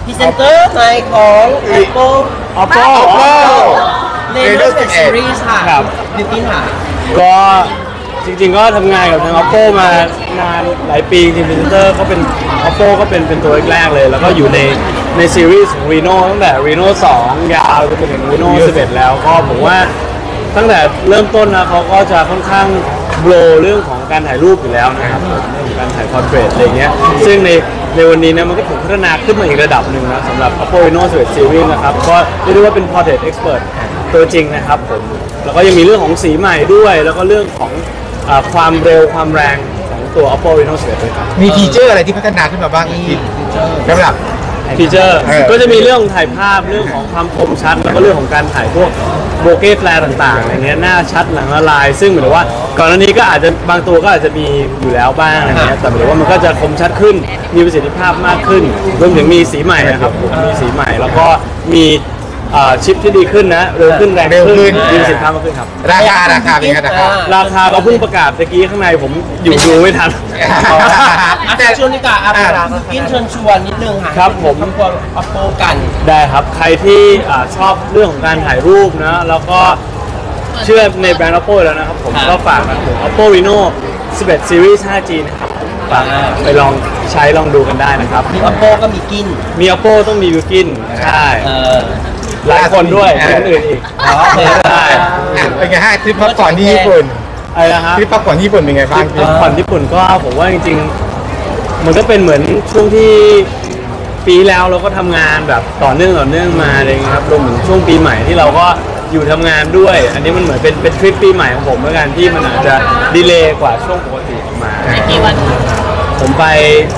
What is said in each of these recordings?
พรีเซนเตอร์ใหม่ของ Oppo Reno 11 Series ค่ะบิวกิ้นค่ะก็จริงๆก็ทำงานกับทาง Oppo มานานหลายปีจริงๆพรีเซนเตอร์ก็เป็น Oppo ก็เป็นตัวแรกๆเลยแล้วก็อยู่ในซีรีส์ของ Reno ตั้งแต่ Reno 2 ยาวจนถึง Reno 11 แล้วก็ผมว่าตั้งแต่เริ่มต้นนะเขาก็จะค่อนข้างโบรเรื่องของการถ่ายรูปอยู่แล้วนะครับเรื่องของการถ่ายพอร์เทรตอะไรเงี้ยซึ่งในวันนี้นะมันก็ถูกพัฒนาขึ้นมาอีกระดับหนึ่งนะสำหรับ Oppo Reno 11 Series นะครับก็เรียกได้ว่าเป็น Portrait Expert ตัวจริงนะครับผมแล้วก็ยังมีเรื่องของสีใหม่ด้วยแล้วก็เรื่องของความเร็วความแรงของตัว Oppo Reno 11ด้วยครับมีฟีเจอร์อะไรที่พัฒนาขึ้นมาบ้างสำหรับฟีเจอร์ก็จะมีเรื่องของถ่ายภาพเรื่องของความคมชัดแล้วก็เรื่องของการถ่ายพวกโบเก้แฟลร์ต่างๆอะไรเงี้ยหน้าชัดหลังละลายซึ่งเหมือนว่าก่อนหน้านี้ก็อาจจะบางตัวก็อาจจะมีอยู่แล้วบ้างอะไรเงี้ยแต่เหมือนว่ามันก็จะคมชัดขึ้นมีประสิทธิภาพมากขึ้นรวมถึงมีสีใหม่นะครับผมมีสีใหม่แล้วก็มีชิปที่ดีขึ้นนะเร็วขึ้นแรงขึ้นมีประสิทธิภาพมากขึ้นครับราคาเป็นไงราคาก็เพิ่งประกาศตะกี้ข้างในผมอยู่ดูไม่ทันแต่ชวนดีกว่ากินเชิญชวนนิดนึงค่ะครับผมควร Oppo กันได้ครับใครที่ชอบเรื่องของการถ่ายรูปนะแล้วก็เชื่อในแบรนด์ Oppo แล้วนะครับผมก็ฝากนะผม Oppo Reno 11 Series 5G นะครับฝากไปลองใช้ลองดูกันได้นะครับมี Oppo ก็มีกินมี Oppo ต้องมีวิวกินใช่หลายคนด้วยคนอื่นอีกใช่เป็นไงฮะทริปพักผ่อนที่ญี่ปุ่นอะไรนะฮะทริปพักผ่อนญี่ปุ่นเป็นไงบ้างทริปพักผ่อนญี่ปุ่นก็ผมว่าจริงๆมันก็เป็นเหมือนช่วงที่ปีแล้วเราก็ทำงานแบบต่อเนื่องมาอะไรอย่างเงี้ยครับรวมถึงช่วงปีใหม่ที่เราก็อยู่ทำงานด้วยอันนี้มันเหมือนเป็นทริปปีใหม่ของผมเหมือนกันที่มันอาจจะดีเลย์กว่าช่วงปกติออกมากี่วันผมไป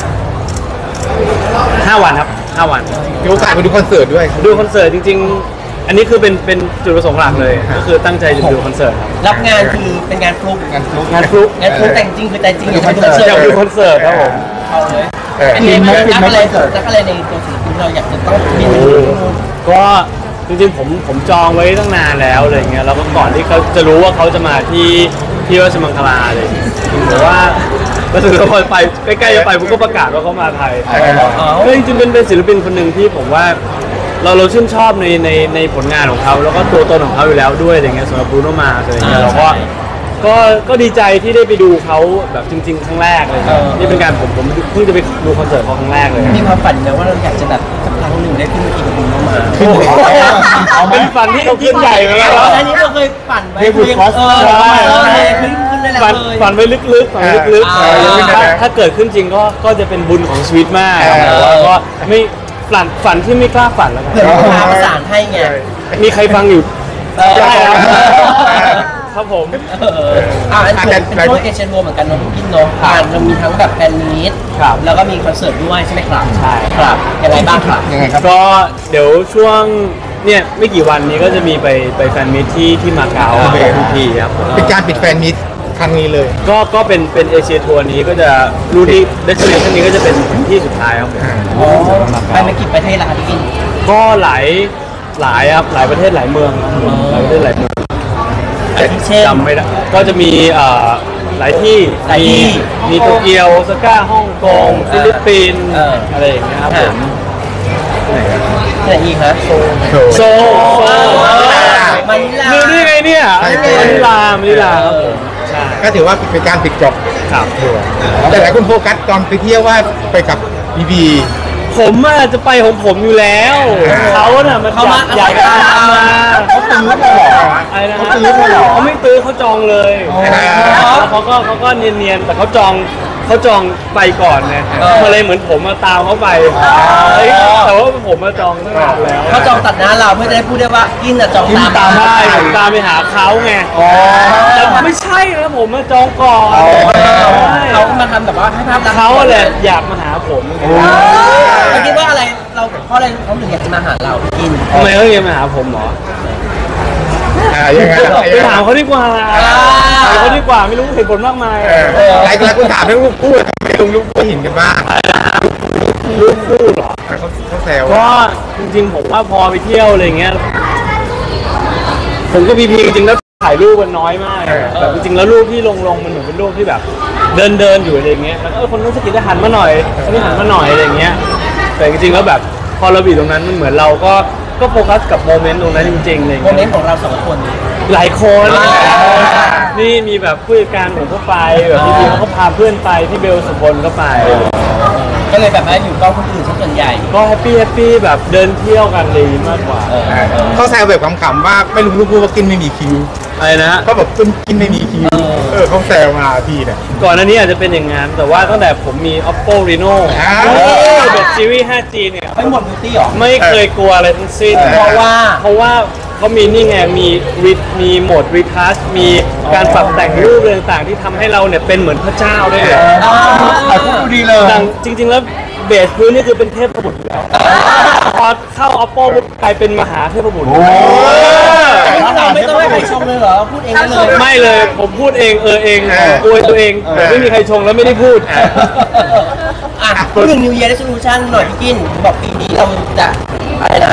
5 วันครับ5 วันมีโอกาสไปดูคอนเสิร์ตด้วยดูคอนเสิร์ตจริงๆอันนี้คือเป็นจุดประสงค์หลักเลยก็คือตั้งใจจะดูคอนเสิร์ตครับรับงานคือเป็นงานฟลุกแต่จริงคือแต่จริงอยากดูคอนเสิร์ตครับผมเอาเลยเป็นไงบ้างนักอะไรในตัวศิลปินเราอยากจะต้องมีก็จริงๆผมจองไว้ตั้งนานแล้วอะไรเงี้ยแล้วก็ก่อนที่เขาจะรู้ว่าเขาจะมาที่ราชมังคลาอะไรอย่างเงี้ยแต่ว่าก็ถือว่าพอไปใกล้ๆจะไปผมก็ประกาศว่าเขามาไทยก็จริงๆเป็นศิลปินคนหนึ่งที่ผมว่าเราชื่นชอบในผลงานของเขาแล้วก็ตัวตนของเขาอยู่แล้วด้วยอะไรเงี้ยสำหรับบรูโนมาอะไรเงี้ยเราก็ดีใจที่ได้ไปดูเขาแบบจริงๆครั้งแรกเลยนี่เป็นการผมเพิ่งจะไปดูคอนเสิร์ตเขาครั้งแรกเลยมีความฝันนะว่าเราอยากจะแบบสักครั้งหนึ่งได้ขึ้นเวทีกับบรูโนมาเป็นฝันที่ยิ่งใหญ่เลยนะอันนี้เราเคยฝันไว้ขึ้นได้แล้วฝันไว้ลึกๆฝันลึกๆถ้าเกิดขึ้นจริงก็จะเป็นบุญของชีวิตมากแล้วก็ไม่ฝันที่ไม่กล้าฝันแล้วกันเผื่อพาประสานให้ไงมีใครฟังอยู่ได้ครับผมอันเป็นช่วงเอเชียนโวเหมือนกันเนาะพี่เนาะเรามีทั้งแบบแฟนมีตแล้วก็มีคอนเสิร์ตด้วยใช่ไหมครับใช่ครับยังไงบ้างครับยังไงครับก็เดี๋ยวช่วงเนี่ยไม่กี่วันนี้ก็จะมีไปแฟนมีตที่มาเก๊าพีครับเป็นการปิดแฟนมีตครั้งนี้เลยก็เป็นเอเชียทัวร์นี้ก็จะรูที่เดสติเนชั่นนี้ก็จะเป็นที่สุดท้ายครับไปมากี่ประเทศแล้วครับพี่ก็หลายครับหลายประเทศหลายเมืองหลายประเทศหลายเมืองจำไม่ได้ก็จะมีหลายที่มีโตเกียวโอซาก้าฮ่องกงฟิลิปปินส์อะไรอย่างเงี้ยครับผมไหนอีกฮะโซมานิลาดูได้ไงเนี่ยมานิลาครับผมก็ถือว่าเป็นการปิดจบครับแต่หลายคนโฟกัสตอนไปเที่ยวว่าไปกับบีผมจะไปของผมอยู่แล้วเขาน่ะมันอยากตามมาเขาตื้อมาหรออะไรนะเขาไม่ตื้อเขาจองเลยแล้วเขาก็เนียนๆแต่เขาจองไปก่อนไงมาเลยเหมือนผมมาตามเขาไปแต่ว่าผมมาจองตั้งนานแล้วเขาจองตัดหน้าเราเพื่อจะได้พูดได้ว่ากินจองตามได้ผมตามไปหาเขาไงแต่ไม่ใช่นะผมมาจองก่อนเขามาทำแบบว่าให้ภาพลักษณ์เขาแหละอยากมาหาผมเราคิดว่าอะไรเพราะอะไรเขาถึงอยากจะมาหาเรากินทำไมเขาอยากมาหาผมหรอยังไงไปถามเขาดีกว่าไม่รู้เหตุผลมากมายหลายคนถามเรื่องลูกคู่ไปลงลูกคู่หินกันบ้างลูกคู่หรอเขาแซวก็จริงๆผมว่าพอไปเที่ยวอะไรเงี้ยผมก็พีจริงๆแล้วถ่ายรูปมันน้อยมากแบบจริงๆแล้วรูปที่ลงมันเหมือนเป็นรูปที่แบบเดินอยู่อะไรเงี้ยแล้วคนนู้นสกิดจะหันมาหน่อยนี่หันมาหน่อยอะไรเงี้ยแต่จริงๆแล้วแบบพอเราอยู่ตรงนั้นมันเหมือนเราก็โฟกัสกับโมเมนต์ตรงนั้นจริงๆเลยโมเมนต์ของเรา2 คนหลายคน นี่มีแบบผู้จัดการผมก็ไปแบบพี่เขาก็พาเพื่อนไปพี่เบลสุพลก็ไปก็เลยแบบว่าอยู่กล้องคนอื่นซะส่วนใหญ่ก็แฮปปี้แบบเดินเที่ยวกันเลยมากกว่าเขาแซวแบบขำๆว่าไม่รู้ลูกว่ากินไม่มีคิวอะไรนะเขาบอกกินไม่มีคิวเขาแซวมาพี่เนี่ยก่อนหน้านี้อาจจะเป็นอย่างงั้นแต่ว่าตั้งแต่ผมมี Oppo Reno แบบซีรีส์ 5G เนี่ยไม่หมดบิวตี้หรอไม่เคยกลัวอะไรทั้งสิ้นเพราะว่าเขามีนี่ไงมีโหมด retouch มีการปรับแต่งรูปอะไรต่างๆที่ทำให้เราเนี่ยเป็นเหมือนพระเจ้าได้เลยพูดดีเลยดังจริงๆแล้วเบสพื้นนี่คือเป็นเทพบุตรอยู่แล้วพอเข้า Oppo ปุ๊บกลายเป็นมหาเทพบุตรเราไม่ต้องให้ใครชมเลยเหรอพูดเองได้เลยไม่เลยผมพูดเองเองอวยตัวเองไม่มีใครชงแล้วไม่ได้พูดพูดถึง New Year Resolution หน่อยพี่กินบอกปีนี้เราจะอะไรนะ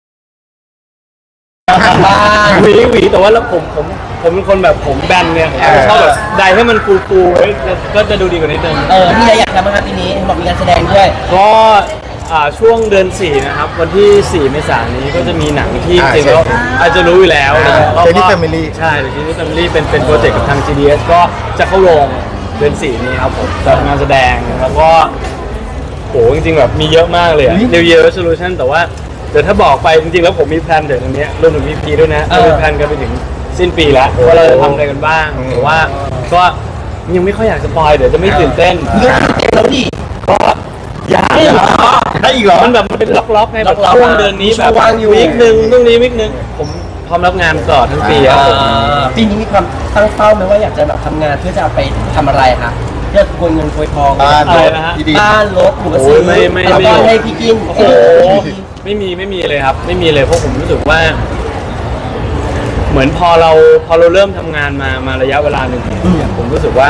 บ้างหวีแต่ว่าแล้วผมเป็นคนแบบผมแบนเนี่ยผมชอบแบบไดให้มันฟูๆไว้ก็จะดูดีกว่านิดนึงมีอะไรอยากทำบ้างครับปีนี้บอกมีการแสดงด้วยก็ช่วงเดือน 4 นะครับวันที่ 4 เมษายนนี้ก็จะมีหนังที่จริงๆแล้วอาจจะรู้อยู่แล้ว Chinese Family ใช่ Chinese Family เป็นโปรเจกต์กับทาง GDS ก็จะเข้าโรงเดือน 4 นี้ครับผมจัดงานแสดงแล้วก็โหจริงๆแบบมีเยอะมากเลย New Year Resolution แต่ว่าเดี๋ยวถ้าบอกไปจริงๆแล้วผมมีแพลนเดี๋ยวตรงนี้รวมถึง VP ด้วยนะเรามีแพลนกันไปถึงสิ้นปีแล้วว่าเราจะทำอะไรกันบ้างแต่ว่าก็ยังไม่ค่อยอยากสปอยเดี๋ยวจะไม่ตื่นเต้นเรื่องเต็มแล้วดิก็อยากได้อีกเหรอมันแบบมันเป็นล็อกๆไงแบบล็อกๆช่วงเดือนนี้แบบวางอยู่วีคหนึ่งตรงนี้วีคหนึ่งผมพร้อมรับงานตลอดทั้งปีครับผมปีนี้มีความตั้งเป้าไหมว่าอยากจะแบบทำงานเพื่อจะเอาไปทำอะไรคะเพื่อโกยเงินโกยทองอะไรนะฮะบ้านรถหรือว่าโอ้ซื้ยอไม่แล้วก็ให้พี่กินโอ้โหไม่มีเลยครับ ไม่มีเลยเพราะผมรู้สึกว่า เหมือนพอเราเริ่มทำงานมาระยะเวลาหนึ่งเนี่ยผมรู้สึกว่า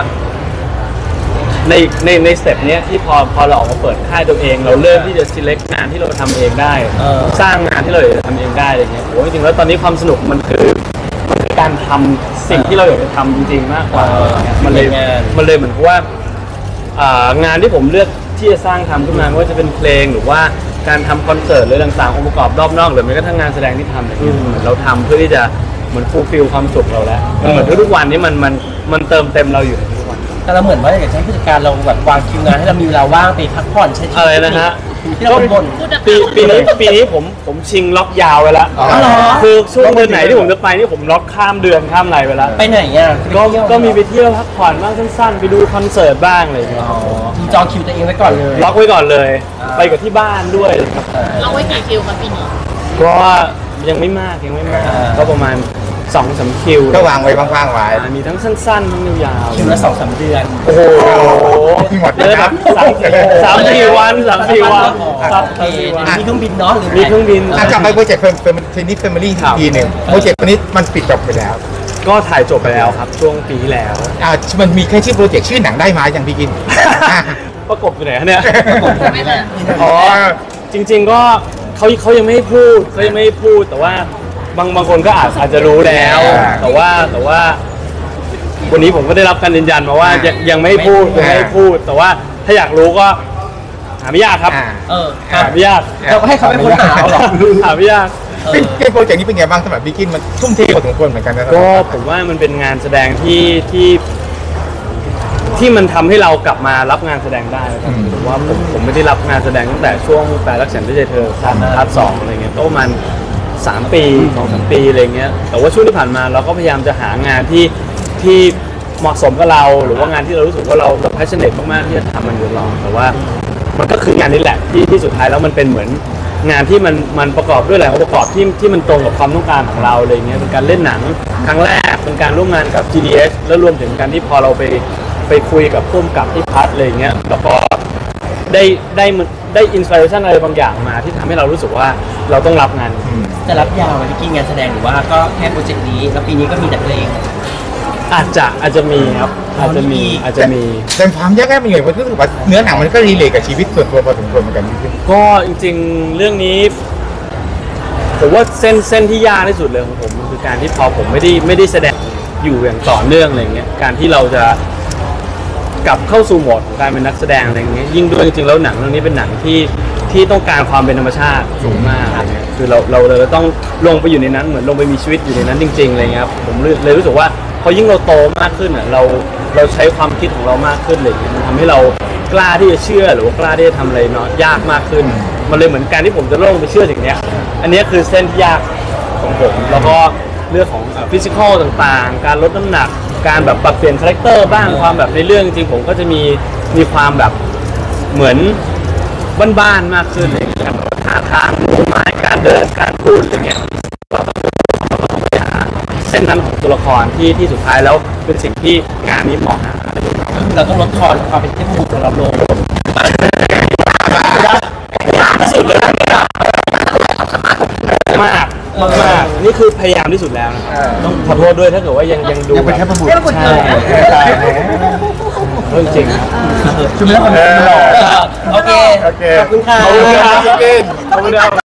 ในสเต็ปเนี้ยที่พอเราออกมาเปิดค่ายตัวเอง เราเริ่มที่จะ select งานที่เราทำเองได้ สร้างงานที่เราอยากจะทำเองได้อะไรเงี้ยโอ้จริงๆแล้วตอนนี้ความสนุกมันคือการทำสิ่งที่เราอยากจะทำจริงๆมากกว่ามันเลยเหมือนกับว่างานที่ผมเลือกที่จะสร้างทำขึ้นมาไม่ว่าจะเป็นเพลงหรือว่าการทำคอนเสิร์ตหรือต่างๆองค์ประกอบรอบนอกหรือแม้กระทั่งงานแสดงที่ทำเนี่ยที่เหมือนเราทำเพื่อที่จะเหมือนฟูลฟิลความสุขเราแล้วมันเหมือนทุกๆวันนี้มันเติมเต็มเราอยู่ทุกวันแต่เราเหมือนว่าอยากจะให้ผู้จัดการเราแบบวางคิวงานให้เรามีเวลาว่างไปพักผ่อนใช้ชีวิตอะไรนะฮะที่เราบ่นปีนี้ผมชิงล็อกยาวไว้แล้วอ๋อเหรอคือช่วงเดือนไหนที่ผมจะไปนี่ผมล็อกข้ามเดือนข้ามอะไรไปแล้วไปไหนอ่ะก็มีไปเที่ยวพักผ่อนบ้างสั้นๆ ไปดูคอนเสิร์ตบ้างอะไรอย่างเงี้ยมีจองคิวตัวเองไว้ก่อนเลยล็อกไว้ก่อนเลย ไปกับที่บ้านด้วยครับเราไว้กี่คิวคะปีนี้ก็ยังไม่มากก็ประมาณ 2-3 คิวก็วางไว้ว่างๆไว้มีทั้งสั้นๆทั้งยาวคิวละ2-3 เดือนๆโอ้โหหมดเยอะแบบ3-4 วันครับโอเคมีเครื่องบินเนาะหรือมีเครื่องบินกลับไปโปรเจกต์Chinese Family อีกทีหนึ่งโปรเจกต์นี้มันปิดจบไปแล้วก็ถ่ายจบไปแล้วครับช่วงปีที่แล้วมันมีแค่ชื่อโปรเจกต์ชื่อหนังได้ไหมอย่างพี่กินประกบอยู่ไหนฮะเนี่ยไม่เลยอ๋อ จริงๆก็เขายังไม่ให้พูดแต่ว่าบางคนก็อาจจะรู้แล้ว แต่ว่าวันนี้ผมก็ได้รับการยืนยันมาว่ายังไม่ให้พูดแต่ว่าถ้าอยากรู้ก็หาไม่ยากครับ หาไม่ยากเราก็ให้เขาเป็นคนหาหรอหาไม่ยากโปรเจกต์นี้เป็นไงบ้างสำหรับพี่กินมันทุ่มเทพอสมควรเหมือนกันนะก็ผมว่ามันเป็นงานแสดงที่มันทำให้เรากลับมารับงานแสดงได้ครับผมว่าผมไม่ได้รับงานแสดงตั้งแต่ช่วงแปลรักฉันด้วยใจเธอพาร์ท 2อะไรเงี้ยก็ประมาณ3 ปี 2-3 ปีอะไรเงี้ยแต่ว่าช่วงที่ผ่านมาเราก็พยายามจะหางานที่เหมาะสมกับเราหรือว่างานที่เรารู้สึกว่าเรา passionate มากๆที่จะทำมันอยู่ลองแต่ว่ามันก็คืองานนี้แหละที่สุดท้ายแล้วมันเป็นเหมือนงานที่มันประกอบด้วยหลายองค์ประกอบที่มันตรงกับความต้องการของเราอะไรเงี้ยเป็นการเล่นหนังครั้งแรกเป็นการร่วมงานกับ GDS แล้วรวมถึงการที่พอเราไปคุยกับผู้กำกับที่พัทอะไรเงี้ยแล้วก็ได้อินสปิเรชันอะไรบางอย่างมาที่ทำให้เรารู้สึกว่าเราต้องรับงานจะรับยาวไหมพี่กินงานแสดงหรือว่าก็แค่โปรเจกต์นี้แล้วปีนี้ก็มีแต่เพลงอาจจะมีครับอาจจะมีแต่ความยากแค่เป็นไงเพราะรู้สึกว่าเนื้อหนังมันก็รีเลทกับชีวิตส่วนตัวพอสมควรเหมือนกันพี่กินก็จริงๆเรื่องนี้ผมว่าเส้นที่ยากที่สุดเลยของผมคือการที่พอผมไม่ได้แสดงอยู่อย่างต่อเนื่องอะไรเงี้ยการที่เราจะกลับเข้าสู่โหมดของการเป็นนักแสดงอะไรเงี้ยยิ่งด้วยจริงๆแล้วหนังเรื่องนี้เป็นหนังที่ที่ต้องการความเป็นธรรมชาติสูงมากอะไรเงี้ยคือเราต้องลงไปอยู่ในนั้นเหมือนลงไปมีชีวิตอยู่ในนั้นจริงๆอะไรเงี้ยครับผมเลยรู้สึกว่าพอยิ่งเราโตมากขึ้นอ่ะเราใช้ความคิดของเรามากขึ้นเลยมันทำให้เรากล้าที่จะเชื่อหรือว่ากล้าที่จะทำอะไรเนาะยากมากขึ้นมันเลยเหมือนการที่ผมจะลงไปเชื่อสิ่งเนี้ยอันนี้คือเส้นที่ยากของผมแล้วก็เรื่องของฟิสิกอลต่างๆการลดน้ำหนักการแบบปรับเปลี่ยนคาแรคเตอร์บ้างความแบบในเรื่องจริงๆผมก็จะมีความแบบเหมือนบ้านๆมากขึ้นเลยครับท่าทางโน้มน้าวการเดินการพูดอะไรเงี้ยเส้นนั้นของตัวละครที่สุดท้ายแล้วเป็นสิ่งที่งานนี้มองหาเราต้องลดทอนความเป็นเทพบุตรของเราลงสุดเลยมากนี่คือพยายามที่สุดแล้วนะต้องขอโทษด้วยถ้าเกิดว่ายังดูยังเป็นแค่ประบุใช่เรื่องจริงชุดนี้มันหล่อโอเคโอเคขอบคุณค่ะขอบคุณครับ